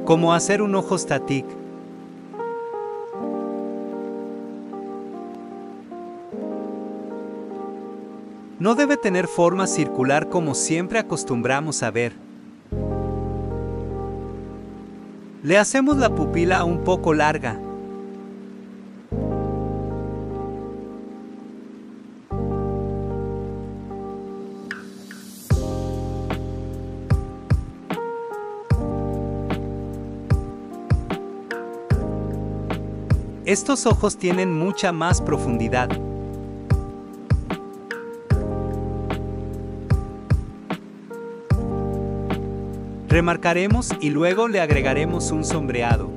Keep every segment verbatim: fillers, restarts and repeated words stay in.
Como hacer un ojo static. No debe tener forma circular como siempre acostumbramos a ver. Le hacemos la pupila un poco larga. Estos ojos tienen mucha más profundidad. Remarcaremos y luego le agregaremos un sombreado.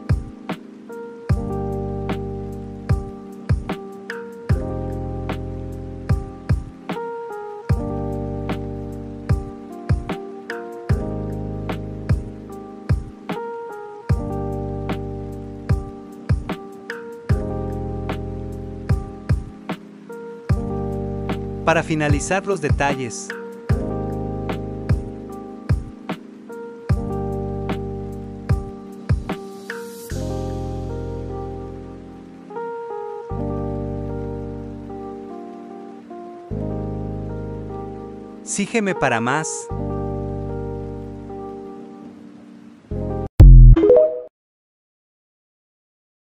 Para finalizar los detalles, sígueme para más.